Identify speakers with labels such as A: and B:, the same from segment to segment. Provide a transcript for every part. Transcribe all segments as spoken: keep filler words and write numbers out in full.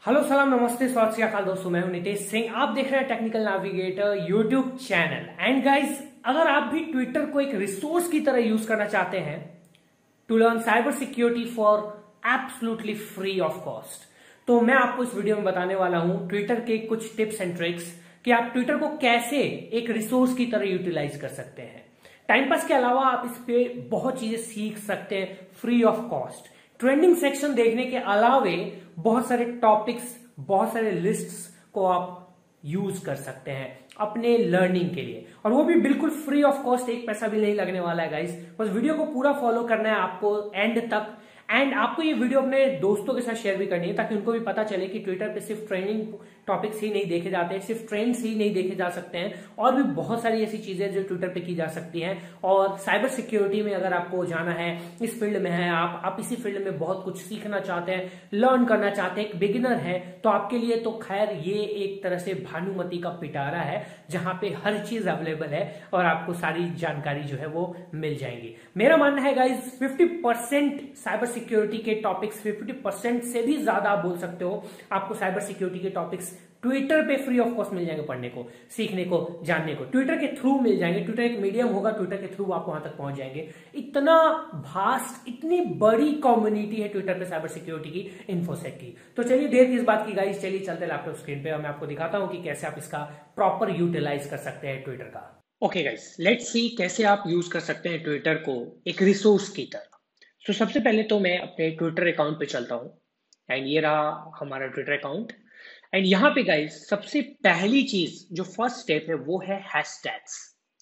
A: Hello सलाम नमस्ते स्वागत है अकाल दोस्तों। मैं हूं नितेश सिंह। आप देख रहे हैं technical navigator YouTube channel. And guys, अगर आप भी ट्विटर को एक रिसोर्स की तरह यूज करना चाहते हैं to learn cyber security for absolutely free of cost, तो मैं आपको इस वीडियो में बताने वाला हूं ट्विटर के कुछ टिप्स एंड ट्रिक्स कि आप ट्विटर को कैसे एक रिसोर्स की तरह यूटिलाइज कर सकते हैं। टाइम पास के अलावा आप इस पे बहुत चीजें सीख सकते हैं free of cost. Trending section देखने के अलावे बहुत सारे टॉपिक्स, बहुत सारे लिस्ट्स को आप यूज कर सकते हैं अपने लर्निंग के लिए, और वो भी बिल्कुल फ्री ऑफ कॉस्ट। एक पैसा भी नहीं लगने वाला है गाइस। बस वीडियो को पूरा फॉलो करना है आपको एंड तक। एंड आपको ये वीडियो अपने दोस्तों के साथ शेयर भी करनी है ताकि उनको भी पता चले कि ट्विटर पे सिर्फ ट्रेंडिंग टॉपिक्स ही नहीं देखे जाते हैं, सिर्फ ट्रेंड्स ही नहीं देखे जा सकते हैं, और भी बहुत सारी ऐसी चीजें जो ट्विटर पे की जा सकती हैं। और साइबर सिक्योरिटी में अगर आपको जाना है, इस फील्ड में है आप आप इसी फील्ड में बहुत कुछ सीखना चाहते हैं, लर्न करना चाहते हैं, एक बिगिनर है, तो आपके लिए तो खैर ये एक तरह से भानुमति का पिटारा है जहां पे हर चीज अवेलेबल है और आपको सारी जानकारी जो है वो मिल जाएगी। मेरा मानना है guys, fifty percent cyber security के टॉपिक्स, फिफ्टी परसेंट से भी ज्यादा आप बोल सकते हो, आपको साइबर सिक्योरिटी के टॉपिक्स ट्विटर पे फ्री ऑफ कॉस्ट मिल जाएंगे, पढ़ने को, सीखने को, जानने को। ट्विटर के थ्रू मिल जाएंगे। ट्विटर एक मीडियम होगा, ट्विटर के थ्रू आप वहां तक पहुंच जाएंगे। इतना भास्ट, इतनी बड़ी कम्युनिटी है ट्विटर पे साइबर सिक्योरिटी की, इन्फोसेक की। तो चलिए देर किस बात की गाइस, चलिए चलते लैपटॉप स्क्रीन पे और मैं आपको दिखाता हूं कि कैसे आप इसका प्रॉपर यूटिलाइज कर सकते हैं ट्विटर का। ओके गाइस, लेट्स सी कैसे आप यूज कर सकते हैं ट्विटर को एक रिसोर्स की तरह। तो सबसे पहले तो मैं अपने ट्विटर अकाउंट पे चलता हूँ एंड ये रहा हमारा ट्विटर अकाउंट। एंड यहाँ पे गाइस, सबसे पहली चीज जो फर्स्ट स्टेप है वो है हैशटैग्स।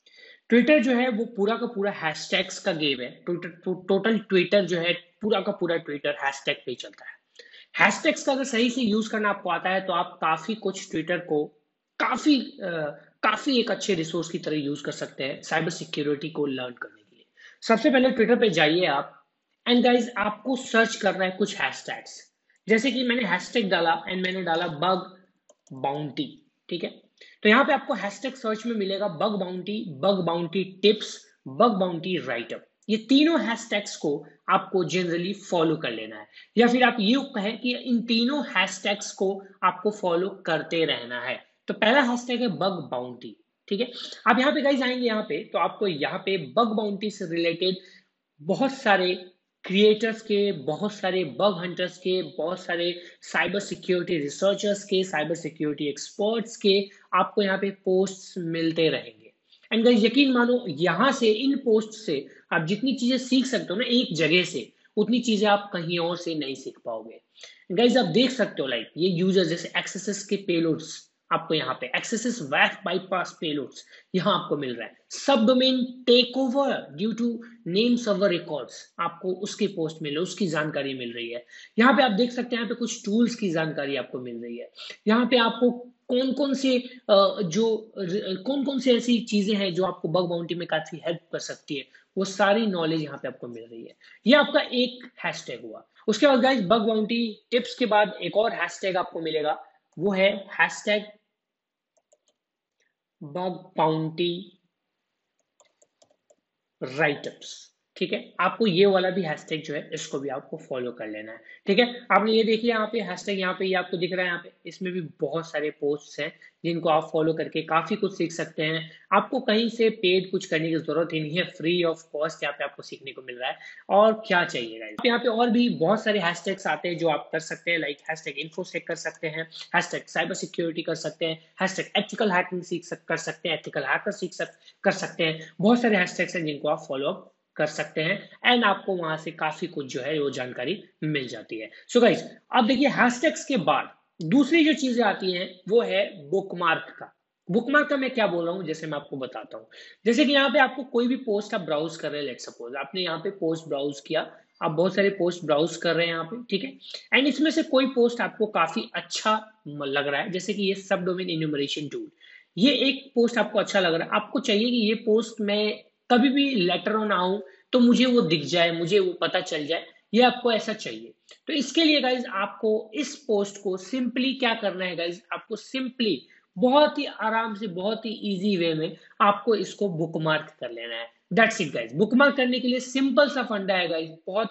A: ट्विटर जो है वो पूरा का पूरा हैशटैग्स का गेम है। ट्विटर टोटल ट्विटर जो है, पूरा का पूरा ट्विटर हैशटैग पे चलता है। हैशटैग्स का अगर सही से यूज करना आपको आता है तो आप काफी कुछ ट्विटर को काफी आ, काफी एक अच्छे रिसोर्स की तरह यूज कर सकते हैं साइबर सिक्योरिटी को लर्न करने के लिए। सबसे पहले ट्विटर पे जाइए आप, एंड गाइज आपको सर्च करना है कुछ हैशटैग्स। जैसे कि मैंने हैशटैग डाला एंड मैंने डाला बग बाउंटी, ठीक है। तो यहाँ पे आपको हैशटैग सर्च में मिलेगा bug bounty, bug bounty tips, bug bounty writeup. ये तीनों हैशटैग्स को आपको जनरली फॉलो कर लेना है, या फिर आप ये कहें कि इन तीनों हैशटैग्स को आपको फॉलो करते रहना है। तो पहला हैशटैग है बग बाउंटी, ठीक है। आप यहाँ पे गाइज आएंगे, यहाँ पे तो आपको यहाँ पे बग बाउंटी से रिलेटेड बहुत सारे क्रिएटर्स के, बहुत सारे बग हंटर्स के, बहुत सारे साइबर सिक्योरिटी रिसर्चर्स के, साइबर सिक्योरिटी एक्सपर्ट्स के आपको यहाँ पे पोस्ट्स मिलते रहेंगे। एंड गाइस यकीन मानो, यहाँ से, इन पोस्ट से आप जितनी चीजें सीख सकते हो ना एक जगह से, उतनी चीजें आप कहीं और से नहीं सीख पाओगे। गाइस आप देख सकते हो, लाइक ये यूजर जैसे एक्सेसेस के पेलोड्स, आपको यहाँ पे एक्सेसेस वैफ बाईपास पेलोड्स यहाँ आपको मिल रहा है। सब domain take over due to name server records, आपको उसके पोस्ट मिल रहे, उसकी जानकारी मिल रही है। यहाँ पे आप देख सकते हैं, यहाँ पे कुछ टूल्स की जानकारी आपको मिल रही है। यहाँ पे आपको कौन कौन से जो कौन कौन से ऐसी चीजें हैं जो आपको बग बाउंटी में काफी हेल्प कर सकती है, वो सारी नॉलेज यहाँ पे आपको मिल रही है। ये आपका एक हैशटैग हुआ। उसके बाद गाइस, बग बाउंटी टिप्स के बाद एक और हैशटैग आपको मिलेगा, वो है हैशटैग बग बाउंटी राइटअप्स, ठीक है। आपको ये वाला भी हैशटैग जो है इसको भी आपको फॉलो कर लेना है, ठीक है। आपने ये देखिए यहाँ पे हैशटैग, यहाँ पे ये आपको दिख रहा है, यहाँ पे इसमें भी बहुत सारे पोस्ट्स हैं जिनको आप फॉलो करके काफी कुछ सीख सकते हैं। आपको कहीं से पेड कुछ करने की जरूरत ही नहीं है, फ्री ऑफ कॉस्ट यहाँ पे आपको सीखने को मिल रहा है। और क्या चाहिए गाइस, यहाँ पे और भी बहुत सारे हैशटैग्स आते हैं जो आप कर सकते हैं, लाइक हैशटैग इन्फोसेक कर सकते हैं, हैशटैग साइबर सिक्योरिटी कर सकते हैं, हैशटैग एथिकल हैकिंग सीख कर सकते हैं, एथिकल हैकर सीख कर सकते हैं। बहुत सारे हैशटैग्स हैं जिनको आप फॉलो अप कर सकते हैं एंड आपको वहां से काफी कुछ जो है वो जानकारी मिल जाती है। सो गाइस, अब देखिए हैशटैग्स के बाद दूसरी जो चीजें आती हैं वो है बुकमार्क का। बुकमार्क का मैं क्या बोल रहा हूं, जैसे मैं आपको बताता हूं। जैसे कि यहाँ पे आपको कोई भी पोस्ट आप ब्राउज कर रहे हैं, लेट सपोज आपने यहाँ पे पोस्ट ब्राउज किया, आप बहुत सारे पोस्ट ब्राउज कर रहे हैं यहाँ पे, ठीक है। एंड इसमें से कोई पोस्ट आपको काफी अच्छा लग रहा है, जैसे कि ये सब डोमेन इन्यूमरेशन टूल, ये एक पोस्ट आपको अच्छा लग रहा है। आपको चाहिए कि ये पोस्ट में कभी भी लेटर ऑन आऊं तो मुझे वो दिख जाए, मुझे वो पता चल जाए, ये आपको ऐसा चाहिए। तो इसके लिए गाइज आपको इस पोस्ट को सिंपली क्या करना है गाइज, आपको सिंपली बहुत ही आराम से, बहुत ही इजी वे में आपको इसको बुकमार्क कर लेना है। That's it guys. बुकमार्क करने के लिए सिंपल सा फंडा है गाइज, बहुत ही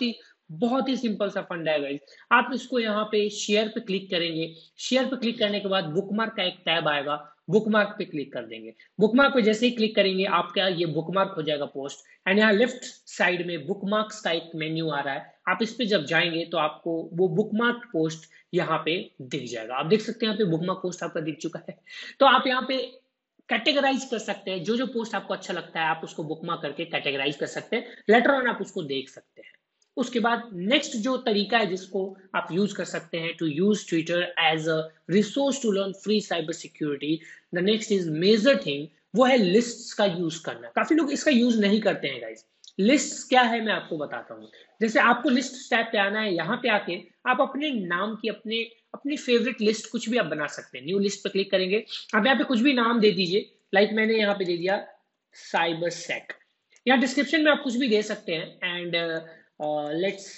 A: बहुत ही सिंपल सा फंडा है गाइस। आप इसको यहाँ पे शेयर पे क्लिक करेंगे, शेयर पे क्लिक करने के बाद बुकमार्क का एक टैब आएगा, बुकमार्क पे क्लिक कर देंगे। बुकमार्क पे जैसे ही क्लिक करेंगे आपका ये बुकमार्क हो जाएगा पोस्ट, एंड यहाँ लेफ्ट साइड में बुकमार्क्स का एक मेन्यू आ रहा है, आप इस पे जब जाएंगे तो आपको वो बुकमार्क पोस्ट यहाँ पे दिख जाएगा। आप देख सकते हैं यहाँ पे बुकमार्क पोस्ट आपका दिख चुका है। तो आप यहाँ पे कैटेगराइज कर सकते हैं, जो जो पोस्ट आपको अच्छा लगता है आप उसको बुकमार्क करके कैटेगराइज कर सकते हैं, लेटर ऑन आप उसको देख सकते हैं। उसके बाद नेक्स्ट जो तरीका है जिसको आप यूज कर सकते हैं to use Twitter as a resource to learn free cyber security, the next is major thing, वो है लिस्ट्स का यूज करना। काफी लोग इसका यूज नहीं करते हैं गाइस। लिस्ट्स क्या है मैं आपको बताता हूँ। जैसे आपको लिस्ट टैब पे आना है, यहाँ पे आके आप अपने नाम की अपने अपनी फेवरेट लिस्ट कुछ भी आप बना सकते हैं। न्यू लिस्ट पे क्लिक करेंगे, आप यहाँ पे कुछ भी नाम दे दीजिए, लाइक मैंने यहाँ पे दे दिया साइबर सेक। यहाँ डिस्क्रिप्शन में आप कुछ भी दे सकते हैं, and let's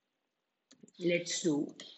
A: let's do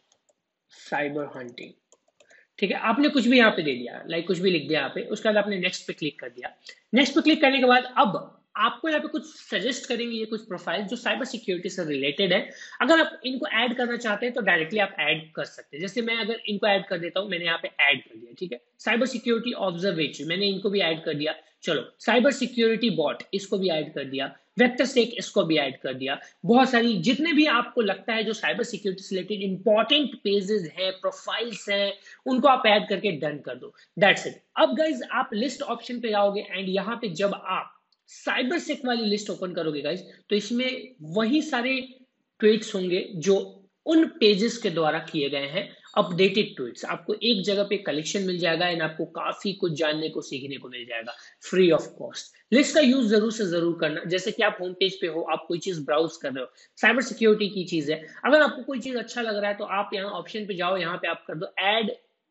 A: cyber hunting. ठीक है, आपने कुछ भी यहाँ पे दे दिया, लाइक कुछ भी लिख दिया यहाँ पे, उसके बाद आपने नेक्स्ट पे क्लिक कर दिया। नेक्स्ट पे क्लिक करने के बाद अब आपको यहाँ पे कुछ सजेस्ट करेंगे, ये कुछ प्रोफाइल जो साइबर सिक्योरिटी से रिलेटेड है। अगर आप इनको ऐड करना चाहते हैं तो डायरेक्टली आप ऐड कर सकते हैं। जैसे मैं अगर इनको ऐड कर देता हूँ, मैंने यहाँ पे ऐड कर दिया। ठीक है, साइबर सिक्योरिटी ऑब्जर्वेटरी मैंने इनको भी ऐड कर दिया। चलो, साइबर सिक्योरिटी बॉट इसको भी ऐड कर दिया, वेक्टर सेक इसको भी ऐड कर दिया। बहुत सारी जितने भी आपको लगता है जो साइबर सिक्योरिटी से रिलेटेड इंपॉर्टेंट पेजेस हैं, प्रोफाइल्स हैं, उनको आप ऐड करके डन कर दो। That's it. अब गाइज आप लिस्ट ऑप्शन पे जाओगे, एंड यहाँ पे जब आप साइबर सेक वाली लिस्ट ओपन करोगे गाइज, तो इसमें वही सारे ट्वीट्स होंगे जो उन पेजेस के द्वारा किए गए हैं, अपडेटेड ट्वीट्स। आपको एक जगह पे कलेक्शन मिल जाएगा, एंड आपको काफी कुछ जानने को सीखने को मिल जाएगा फ्री ऑफ कॉस्ट। लिस्ट का यूज जरूर से जरूर करना। जैसे कि आप होम पेज पे हो, आप कोई चीज ब्राउज कर रहे हो, साइबर सिक्योरिटी की चीज है, अगर आपको कोई चीज अच्छा लग रहा है तो आप यहाँ ऑप्शन पे जाओ, यहाँ पे आप कर दो ऐड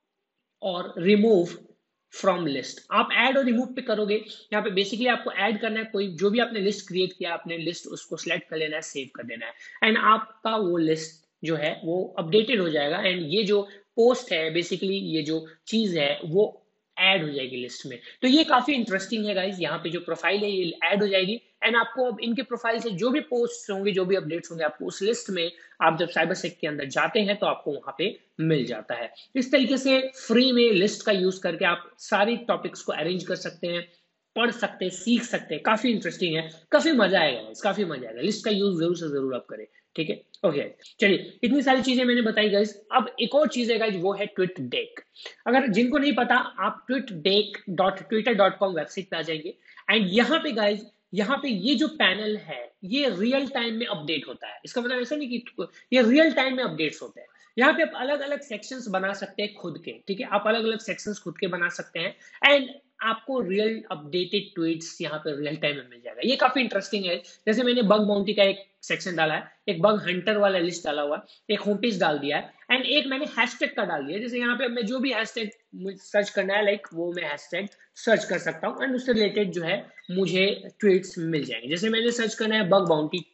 A: और रिमूव फ्रॉम लिस्ट। आप ऐड और रिमूव पे करोगे, यहाँ पे बेसिकली आपको ऐड करना है कोई जो भी आपने लिस्ट क्रिएट किया, आपने लिस्ट उसको सिलेक्ट कर लेना है, सेव कर देना है, एंड आपका वो लिस्ट जो है वो अपडेटेड हो जाएगा। एंड ये जो पोस्ट है, बेसिकली ये जो चीज है वो ऐड हो जाएगी लिस्ट में। तो ये काफी इंटरेस्टिंग है गाइज। यहाँ पे जो प्रोफाइल है ये ऐड हो जाएगी, एंड आपको अब इनके प्रोफाइल से जो भी पोस्ट होंगे, जो भी अपडेट्स होंगे, आपको उस लिस्ट में आप जब साइबर सेक के अंदर जाते हैं तो आपको वहां पे मिल जाता है। इस तरीके से फ्री में लिस्ट का यूज करके आप सारी टॉपिक्स को अरेंज कर सकते हैं, पढ़ सकते हैं, सीख सकते हैं। काफी इंटरेस्टिंग है, काफी मजा आएगा, काफी मजा आएगा। लिस्ट का यूज जरूर से जरूर आप करें। ठीक है, ओके, चलिए इतनी सारी चीजें मैंने बताई गाइज। अब एक और चीज है गाइज, वो है ट्वीट डेक। अगर जिनको नहीं पता, आप TweetDeck dot Twitter dot com website पे आ जाएंगे, एंड यहाँ पे गाइज, यहाँ पे ये जो पैनल है ये रियल टाइम में अपडेट होता है। इसका मतलब ऐसा नहीं कि ये रियल टाइम में अपडेट्स होते हैं। यहाँ पे आप अलग अलग सेक्शंस बना सकते हैं खुद के। ठीक है, आप अलग अलग सेक्शंस खुद के बना सकते हैं, एंड आपको रियल अपडेटेड ट्वीट्स यहाँ पे रियल टाइम में मिल जाएगा। ये काफी इंटरेस्टिंग है। जैसे मैंने बग बाउंटी का एक सेक्शन डाला है, एक बग हंटर वाला लिस्ट डाला हुआ है, एक होम पेज डाल दिया है, एंड एक मैंने हैशटैग का डाल दिया। जैसे यहाँ पे मैं जो भी हैशटैग सर्च करना है, लाइक वो मैं हैशटैग सर्च कर सकता हूँ, एंड उससे रिलेटेड जो है मुझे ट्वीट्स मिल जाएंगे। जैसे मैंने सर्च करना है बग बाउंटी,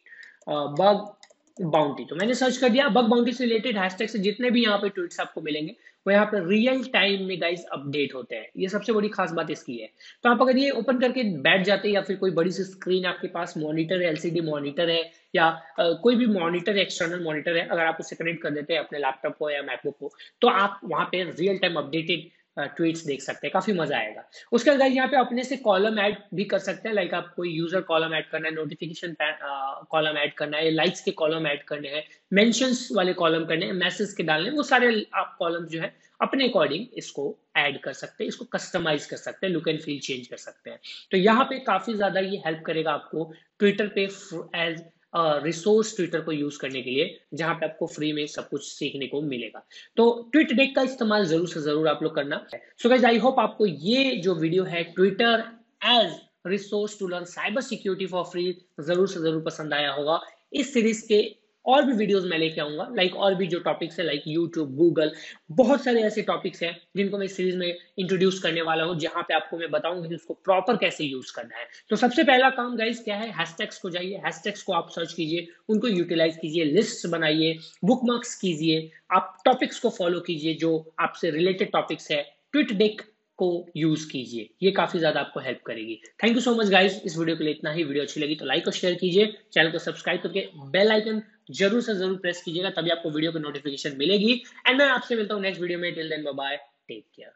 A: बग बाउंटी, तो मैंने सर्च कर दिया। बग बाउंटी से रिलेटेड हैशटैग से जितने भी यहाँ पे ट्वीट्स आपको मिलेंगे वो यहाँ पे रियल टाइम में गाइस अपडेट होते हैं। ये सबसे बड़ी खास बात इसकी है। तो आप अगर ये ओपन करके बैठ जाते हैं, या फिर कोई बड़ी सी स्क्रीन आपके पास, मॉनिटर है, एलसीडी मॉनिटर है, या आ, कोई भी मॉनिटर एक्सटर्नल मॉनिटर है, अगर आप उससे कनेक्ट कर देते हैं अपने लैपटॉप को या मैकबुक को, तो आप वहां पे रियल टाइम अपडेटेड ट्वीट्स देख सकते हैं। काफी मजा आएगा। उसके बाद यहाँ पे अपने से कॉलम ऐड भी कर सकते हैं, लाइक आप कोई यूजर कॉलम ऐड करना है, नोटिफिकेशन कॉलम ऐड करना है, लाइक्स के कॉलम ऐड करने हैं, मेंशंस वाले कॉलम करने हैं, मैसेज के डालने हैं, वो सारे आप कॉलम जो है अपने अकॉर्डिंग इसको ऐड कर सकते हैं, इसको कस्टमाइज कर सकते हैं, लुक एंड फील चेंज कर सकते हैं। तो यहाँ पे काफी ज्यादा ये हेल्प करेगा आपको ट्विटर पे एज रिसोर्स ट्विटर को यूज करने के लिए, जहां पे आपको फ्री में सब कुछ सीखने को मिलेगा। तो ट्वीट डेक का इस्तेमाल जरूर से जरूर आप लोग करना। सो गाइस, आई होप आपको ये जो वीडियो है Twitter as resource to learn cyber security for free जरूर से जरूर पसंद आया होगा। इस सीरीज के और भी वीडियोस मैं लेके आऊंगा, लाइक और भी जो टॉपिक्स है, लाइक यूट्यूब, गूगल, बहुत सारे ऐसे टॉपिक्स हैं जिनको मैं इस सीरीज में इंट्रोड्यूस करने वाला हूं, जहां पे आपको मैं बताऊंगा कि उसको प्रॉपर कैसे यूज करना है। तो सबसे पहला काम गाइस क्या है, हैशटैग्स को जाइए, हैशटैग्स को आप सर्च कीजिए, उनको यूटिलाइज कीजिए, लिस्ट बनाइए, बुकमार्क्स कीजिए, आप टॉपिक्स को फॉलो कीजिए जो आपसे रिलेटेड टॉपिक्स है, ट्वीट डेक को यूज कीजिए, ये काफी ज्यादा आपको हेल्प करेगी। Thank you so much guys, इस वीडियो के लिए इतना ही। वीडियो अच्छी लगी तो लाइक और शेयर कीजिए, चैनल को सब्सक्राइब करके बेल आइकन जरूर से जरूर प्रेस कीजिएगा, तभी आपको वीडियो की नोटिफिकेशन मिलेगी। एंड मैं आपसे मिलता हूँ नेक्स्ट वीडियो में। Till then bye bye, take care.